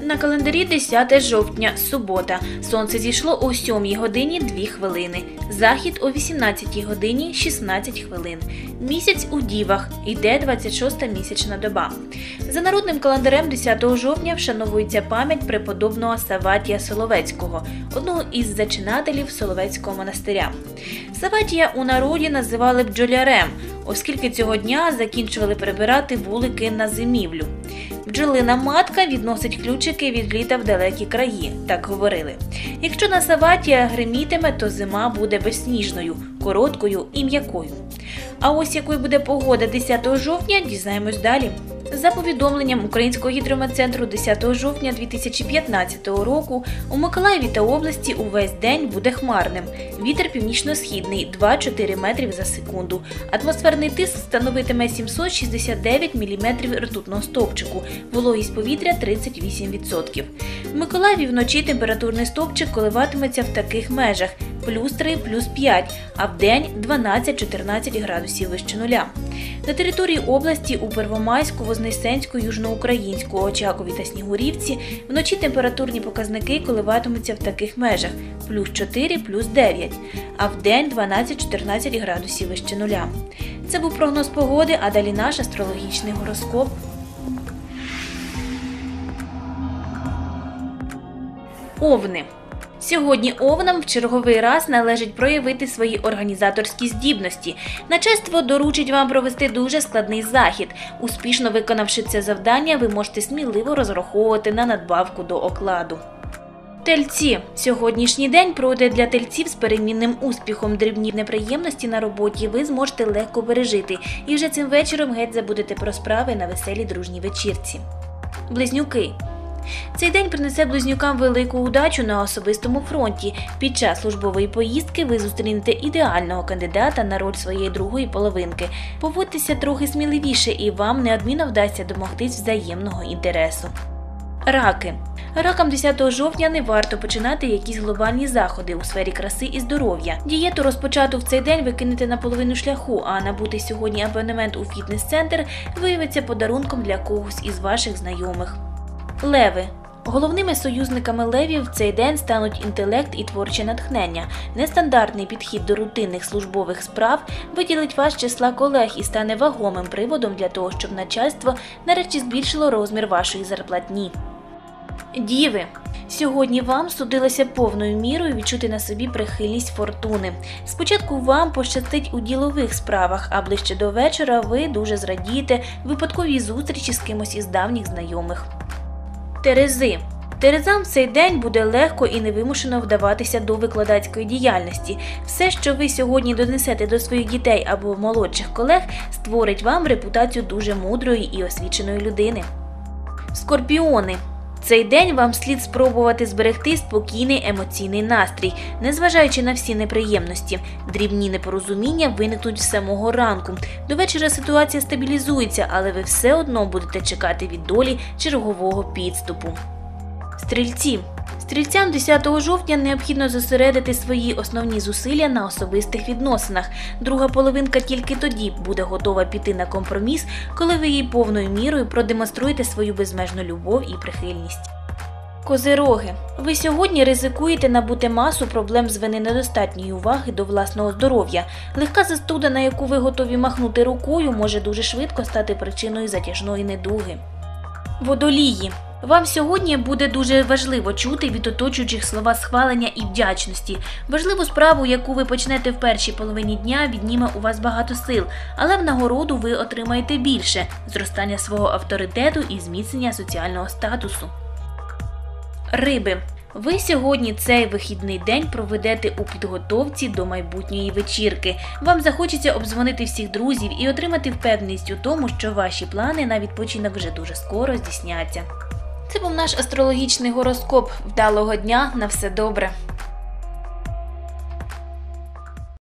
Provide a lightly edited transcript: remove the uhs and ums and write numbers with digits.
На календарі 10 жовтня, субота. Сонце зійшло о 7 годині 2 хвилини. Захід о 18 годині 16 хвилин. Місяць у Дівах. Йде 26-та місячна доба. За народним календарем 10 жовтня вшановується пам'ять преподобного Савватія Соловецького, одного із зачинателів Соловецького монастиря. Савватія у народі називали бджолярем, оскільки цього дня закінчували прибирати вулики на зимівлю. Бджолина матка відносить ключики від літа в далекі краї, так говорили. Якщо на Савватія гримітиме, то зима буде безсніжною, короткою і м'якою. А ось якою буде погода 10 жовтня, дізнаємось далі. За повідомленням Українського гідрометцентру 10 жовтня 2015 року у Миколаєві та області увесь день буде хмарним. Вітер північно-східний 2-4 метрів за секунду. Атмосферний тиск становитиме 769 міліметрів ртутного стовпчику. Вологість повітря 38%. В Миколаєві вночі температурний стовпчик коливатиметься в таких межах – плюс 3, плюс 5, а вдень 12-14 градусів вище нуля. На території області у Первомайську, Вознесенську, Южноукраїнську, Очакові та Снігурівці вночі температурні показники коливатимуться в таких межах – плюс 4, плюс 9, а вдень 12-14 градусів вище нуля. Це був прогноз погоди, а далі наш астрологічний гороскоп. Овни. Сьогодні овнам в черговий раз належить проявити свої організаторські здібності. Начальство доручить вам провести дуже складний захід. Успішно виконавши це завдання, ви можете сміливо розраховувати на надбавку до окладу. Тельці. Сьогоднішній день пройде для тельців з перемінним успіхом. Дрібні неприємності на роботі ви зможете легко пережити. І вже цим вечором геть забудете про справи на веселій дружній вечірці. Близнюки. Цей день принесе близнюкам велику удачу на особистому фронті. Під час службової поїздки ви зустрінете ідеального кандидата на роль своєї другої половинки. Поводьтеся трохи сміливіше і вам неодмінно вдасться домогтись взаємного інтересу. Раки. Ракам 10 жовтня не варто починати якісь глобальні заходи у сфері краси і здоров'я. Дієту, розпочату в цей день, ви кинете на половину шляху, а набути сьогодні абонемент у фітнес-центр виявиться подарунком для когось із ваших знайомих. Леви. Головними союзниками левів в цей день стануть інтелект і творче натхнення. Нестандартний підхід до рутинних службових справ виділить вас з числа колег і стане вагомим приводом для того, щоб начальство нарешті збільшило розмір вашої зарплатні. Діви. Сьогодні вам судилося повною мірою відчути на собі прихильність фортуни. Спочатку вам пощастить у ділових справах, а ближче до вечора ви дуже зрадієте випадковій зустрічі з кимось із давніх знайомих. Терези. Терезам в цей день буде легко і невимушено вдаватися до викладацької діяльності. Все, що ви сьогодні донесете до своїх дітей або молодших колег, створить вам репутацію дуже мудрої і освіченої людини. Скорпіони. Цей день вам слід спробувати зберегти спокійний емоційний настрій, незважаючи на всі неприємності. Дрібні непорозуміння виникнуть з самого ранку. До вечора ситуація стабілізується, але ви все одно будете чекати від долі чергового підступу. Стрільці. Стрільцям 10 жовтня необхідно зосередити свої основні зусилля на особистих відносинах. Друга половинка тільки тоді буде готова піти на компроміс, коли ви їй повною мірою продемонструєте свою безмежну любов і прихильність. Козироги. Ви сьогодні ризикуєте набути масу проблем з вини недостатньої уваги до власного здоров'я. Легка застуда, на яку ви готові махнути рукою, може дуже швидко стати причиною затяжної недуги. Водолії. Вам сьогодні буде дуже важливо чути від оточуючих слова схвалення і вдячності. Важливу справу, яку ви почнете в першій половині дня, відніме у вас багато сил, але в нагороду ви отримаєте більше – зростання свого авторитету і зміцнення соціального статусу. Риби. Ви сьогодні цей вихідний день проведете у підготовці до майбутньої вечірки. Вам захочеться обдзвонити всіх друзів і отримати впевненість у тому, що ваші плани на відпочинок вже дуже скоро здійсняться. Це був наш астрологічний гороскоп. Вдалого дня, на все добре!